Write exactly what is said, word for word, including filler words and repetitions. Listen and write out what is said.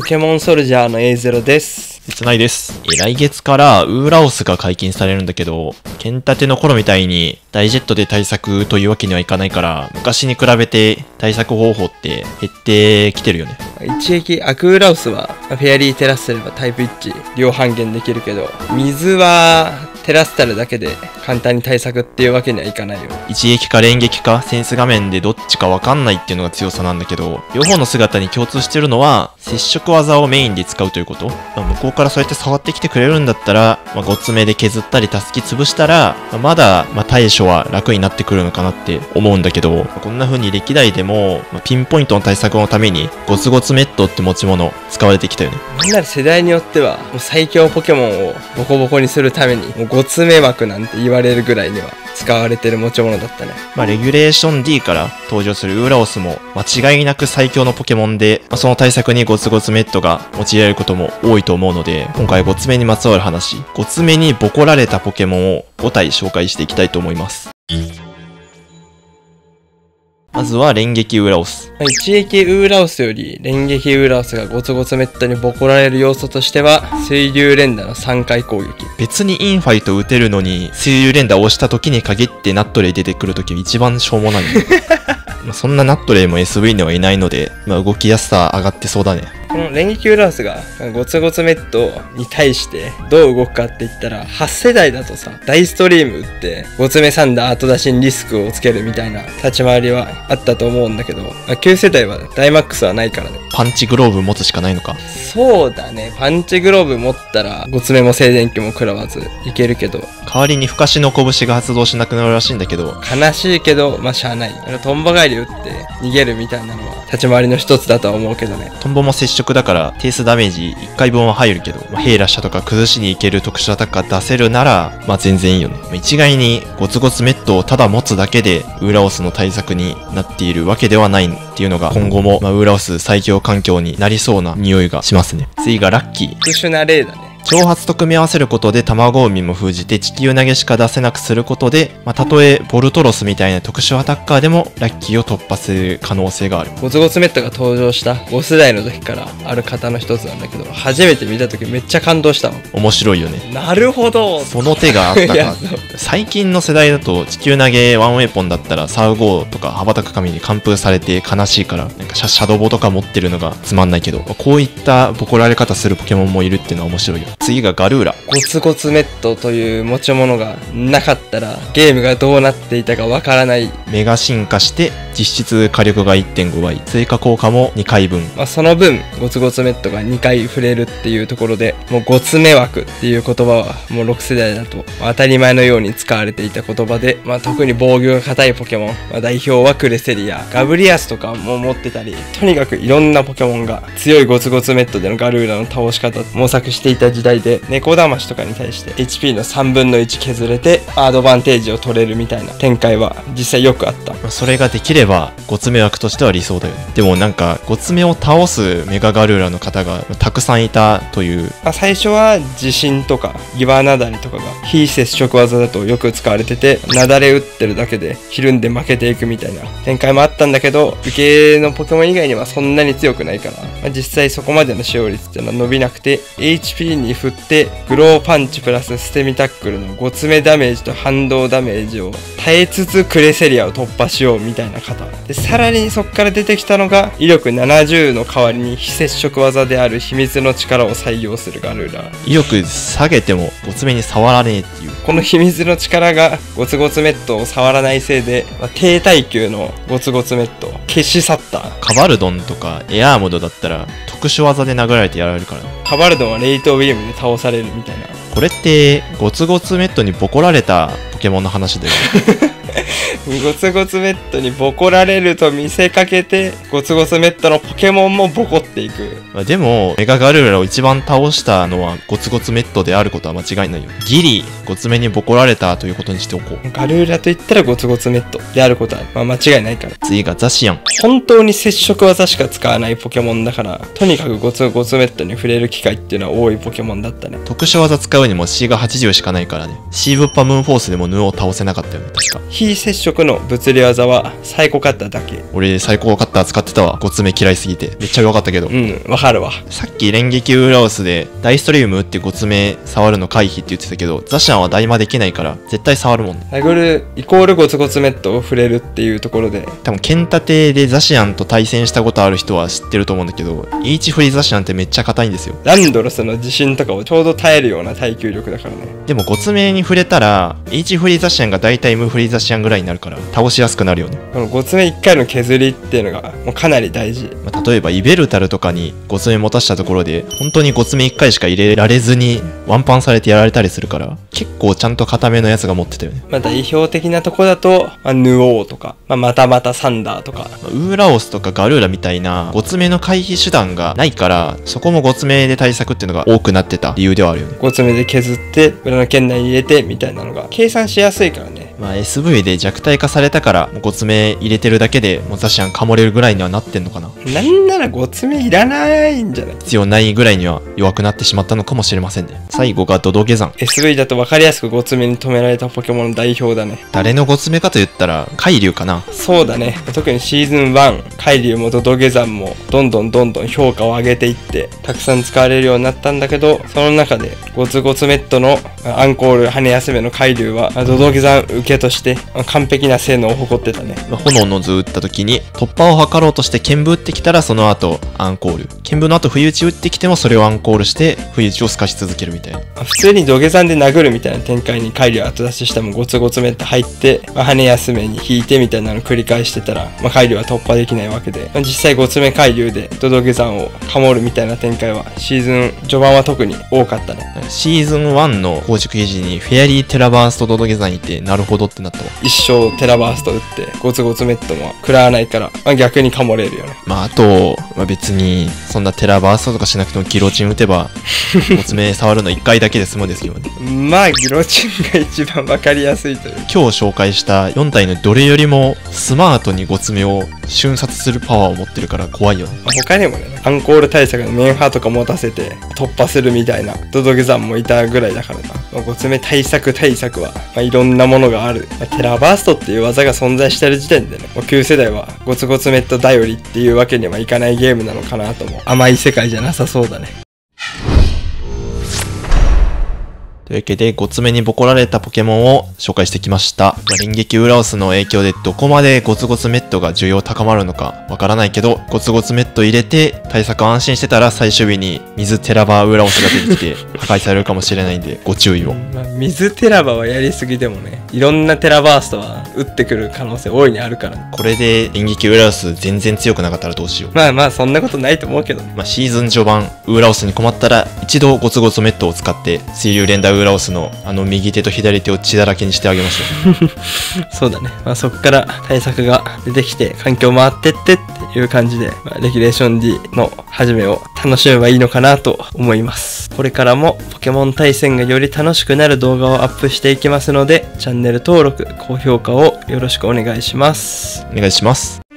ケモンソルジャーの エーゼロ です。 つないです。え来月からウーラオスが解禁されるんだけど、剣立ての頃みたいにダイジェットで対策というわけにはいかないから、昔に比べて対策方法って減ってきてるよね。 一撃アクウーラオスはフェアリーテラスタルはタイプいち両半減できるけど、水はテラスタルだけで簡単に対策っていうわけにはいかないよ。 一撃か連撃かセンス画面でどっちかわかんないっていうのが強さなんだけど、両方の姿に共通してるのは接触技をメインで使うということ。まあ、向こうからそうやって触ってきてくれるんだったら、まあ、ごつめで削ったりたすき潰したら、まあ、まだ、まあ、対処は楽になってくるのかなって思うんだけど、まあ、こんな風に歴代でも、まあ、ピンポイントの対策のためにゴツゴツメットって持ち物使われてきたよね。 なんなら世代によってはもう最強ポケモンをボコボコにするためにもうごつめ枠なんて言われるぐらいには使われてる持ち物だったね。 まあレギュレーション ディー から登場するウーラオスも間違いなく最強のポケモンで、まあ、その対策にゴツゴツメットが用いられることも多いと思うので、今回ゴツメにまつわる話、ゴツメにボコられたポケモンをご体紹介していきたいと思います。まずは連撃ウーラオス。 一撃ウーラオスより連撃ウーラオスがゴツゴツメットにボコられる要素としては、水流連打のさんかい攻撃。 別にインファイト打てるのに水流連打を押した時に限ってナットレイ出てくる時一番しょうもないまあそんなナットレイも エスブイ にはいないので、まあ、動きやすさ上がってそうだね。 この連撃ウーラオスがゴツゴツメットに対してどう動くかって言ったら、はち世代だとさ、大ストリーム打ってゴツメサンダー後出しにリスクをつけるみたいな立ち回りはあったと思うんだけど、きゅう世代はダイマックスはないからね。 パンチグローブ持つしかないのか。 そうだね、パンチグローブ持ったらゴツメも静電気も食らわずいけるけど、 代わりにふかしの拳が発動しなくなるらしいんだけど、 悲しいけどまあしゃあない。トンボ返り打って逃げるみたいなのは立ち回りの一つだとは思うけどね。 トンボも接触だから定数ダメージいっかいぶんは入るけど、まあ、ヘイラシャとか崩しにいける特殊アタッカー出せるなら、まあ全然いいよね。まあ、一概にゴツゴツメットをただ持つだけでウーラオスの対策になっているわけではないっていうのが、今後も、まあ、ウーラオス最強環境になりそうな匂いがしますね。次がラッキー。 特殊な例だね。 挑発と組み合わせることで卵海も封じて地球投げしか出せなくすることで、まあ、たとえボルトロスみたいな特殊アタッカーでもラッキーを突破する可能性がある。 ゴツゴツメットが登場したご世代の時からある方の一つなんだけど、初めて見た時めっちゃ感動したの。 面白いよね。 なるほど、 その手があったか。最近の世代だと地球投げワンウェポンだったらサウゴーとか羽ばたく神に完封されて悲しいから、なんかシャシャドボとか持ってるのがつまんないけど、こういったボコられ方するポケモンもいるっていうのは面白いよ。次がガルーラ。 ゴツゴツメットという持ち物がなかったらゲームがどうなっていたかわからない。 メガ進化して実質火力が いってんご 倍、追加効果もにかいぶん。 まあ、その分ゴツゴツメットがにかい触れるっていうところで、もうゴツメ枠っていう言葉はもうろく世代だと当たり前のように使われていた言葉で、まあ、特に防御が硬いポケモン、まあ、代表はクレセリア、ガブリアスとかも持ってたり、とにかくいろんなポケモンが強いゴツゴツメットでのガルーラの倒し方模索していた時代で、猫魂とかに対して エイチピー のさんぶんのいち削れてアドバンテージを取れるみたいな展開は実際よくあった。 それができればゴツメ枠としては理想だよね。でもなんかゴツメを倒すメガガルーラの方がたくさんいたという。 まあ、最初は地震とか岩なだれとかが非接触技だとよく使われてて、なだれ打ってるだけでひるんで負けていくみたいな展開もあったんだけど、武系のポケモン以外にはそんなに強くないから、まあ、実際そこまでの使用率っていうのは伸びなくて、 エイチピー に振ってグローパンチプラス捨て身タックルのごつめダメージと反動ダメージを耐えつつクレセリアを突破しようみたいな方で、さらにそこから出てきたのが威力ななじゅうの代わりに非接触技である秘密の力を採用するガルーラ。 威力下げてもゴツメに触らねえっていう。 この秘密の力がゴツゴツメットを触らないせいで、まあ、低耐久のゴツゴツメットを消し去った。 カバルドンとかエアーモードだったら特殊技で殴られてやられるからね。 カバルドンはレイトビームで倒されるみたいな。 これってゴツゴツメットにボコられたポケモンの話だよね。 ゴツゴツメットにボコられると見せかけて、ゴツゴツメットのポケモンもボコっていく。 まあ、でもメガガルーラを一番倒したのはゴツゴツメットであることは間違いないよ。ギリゴツメにボコられたということにしておこう。 ガルーラといったらゴツゴツメットであることは、まあ、間違いないから。 次がザシアン。 本当に接触技しか使わないポケモンだから、とにかくゴツゴツメットに触れる機会っていうのは多いポケモンだったね。 特殊技使うにも C がはちじゅうしかないからね。シーブッパムーンフォースでもヌオを倒せなかったよね、確か。 非接触の物理技はサイコカッターだけ。 俺サイコカッター使ってたわ。ごつめ嫌いすぎて。めっちゃ弱かったけど。 うん、わかるわ。 さっき連撃ウーラオスでダイストリームってごつめ触るの回避って言ってたけど、ザシャンは大魔できないから絶対触るもんね。 殴るイコールゴツゴツメットを触れるっていうところで、 多分ケンタテでザシアンと対戦したことある人は知ってると思うんだけど、イーチフリザシアンってめっちゃ硬いんですよ。 ランドロスの地震とかをちょうど耐えるような耐久力だからね。 でもごつめに触れたら H フリーザシアンがだいたい M フリーザシアンぐらいになるから倒しやすくなるよね。 このごつめいっかいの削りっていうのがもうかなり大事。 まあ、例えばイベルタルとかにごつめ持たしたところで本当にごつめいっかいしか入れられずにワンパンされてやられたりするから、結構ちゃんと固めのやつが持ってたよね。 まあ、代表的なとこだと、まあ、ヌオーとか、まあ、またまたサンダーとか、 まあウーラオスとかガルーラみたいなごつめの回避手段がないから、そこもごつめで対策っていうのが多くなってた理由ではあるよね。 ごつめで削って裏の圏内に入れてみたいなのが計算しやすいからね。 まあ エスブイ で弱体化されたからもうごつめ入れてるだけでもうザシアンかもれるぐらいにはなってんのかな。 なんならごつめいらないんじゃない？ 必要ないぐらいには弱くなってしまったのかもしれませんね。最後がドドゲザン。 エスブイ だと分かりやすくごつめに止められたポケモンの代表だね。 誰のごつめかと言ったら海竜かな。 そうだね。特にシーズンワン、海竜もドドゲザンもどんどんどんどん評価を上げていってたくさん使われるようになったんだけど、その中でゴツゴツメットのアンコール羽休めの海竜はドドゲザン受けとして完璧な性能を誇ってたね。 まあ炎の図打った時に突破を図ろうとして剣舞打ってきたらその後アンコール、剣舞の後不意打ち打ってきてもそれをアンコールして不意打ちを透かし続けるみたいな。 普通に土下座で殴るみたいな展開に海竜後出ししてもゴツゴツメット入って、まあ、羽休めに引いてみたいなのを繰り返してたら、まあ、海竜は突破できないわけで、まあ、実際ゴツメ海竜でドドゲザンをかもるみたいな展開はシーズン序盤は特に多かったね。 シーズンワンの構築記事にフェアリーテラバーストドドゲザンいてなるほどってなったわ。 一生テラバースト打ってゴツゴツメットも食らわないから、まあ、逆にかもれるよね。 まああと、まあ、別にそんなテラバーストとかしなくてもギロチン打てばごつめ触るのいっかいだけで済むんですけどね。 まあギロチンが一番わかりやすいという。 今日紹介したよん体のどれよりもスマートにごつめを瞬殺するパワーを持ってるから怖いよね。 まあ他にもね、アンコール対策のメンハとか持たせて突破するみたいなドドゲザンもいたぐらいだからな。まあ、ごつめ対策対策は、まあ、いろんなものがある。まあ、テラバーストっていう技が存在してる時点でね、もう旧世代はゴツゴツメット頼りっていうわけにはいかないゲームなのかなとも。甘い世界じゃなさそうだね。 というわけで、ごつめにボコられたポケモンを紹介してきました。まあ、連撃ウーラオスの影響でどこまでゴツゴツメットが需要高まるのかわからないけど、ゴツゴツメット入れて対策安心してたら最終日に水テラバーウーラオスが出てきて破壊されるかもしれないんでご注意を。 まあ、水テラバはやりすぎでもね、いろんなテラバーストは打ってくる可能性大いにあるからね。 これで連撃ウーラオス全然強くなかったらどうしよう。 まあまあそんなことないと思うけどね。 まあ、シーズン序盤ウーラオスに困ったら一度ゴツゴツメットを使って水流連打ウーラオスのあの右手と左手を血だらけにしてあげましょう。 そうだね。まあそっから対策が出てきて環境回ってってっていう感じで、まあ、レギュレーション D の始めを楽しめばいいのかなと思います。これからもポケモン対戦がより楽しくなる動画をアップしていきますので、チャンネル登録、高評価をよろしくお願いします。 お願いします。